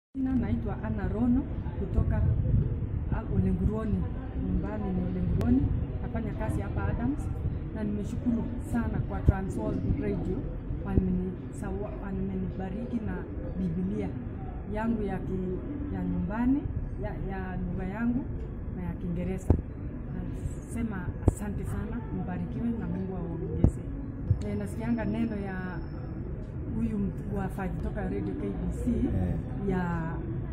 Naitwa Anna Rono kutoka Olenguruoni, nyumbani ni Olenguruoni, nafanya kazi hapa Adams, na nimeshukuru sana kwa Transworld Radio wamenibariki na Biblia yangu ya nyumbani ya lugha yangu na ya Kiingereza. Nasema asante sana, mbarikiwe na Mungu awaongeze. Nasikianga neno ya huyu mwafaji kutoka Radio KBC ya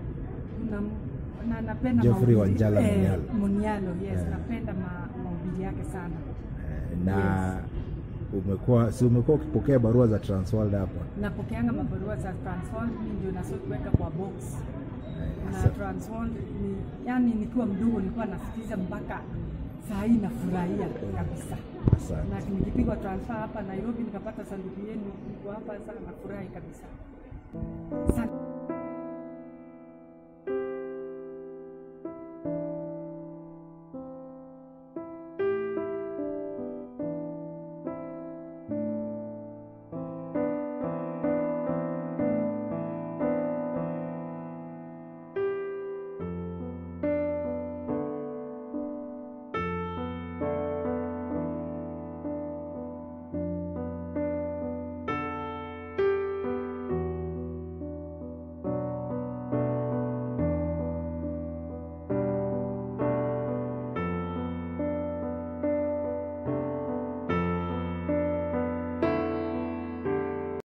napenda Geoffrey Wanjala Munialo, yes, napenda mahubiri yake sana. Na yes. umekuwa ukipokea barua za Transworld hapa? Napokeanga mabarua za Transworld, mimi ndio nasoweka kwa box. Na Transworld yani nikiwa mdogo nilikuwa nasikiza mpaka saa hii nafurahia kabisa. Na nikipigwa transfer hapa Nairobi nikapata sanduku yenu hapa, sana nafurahi kabisa. Asante.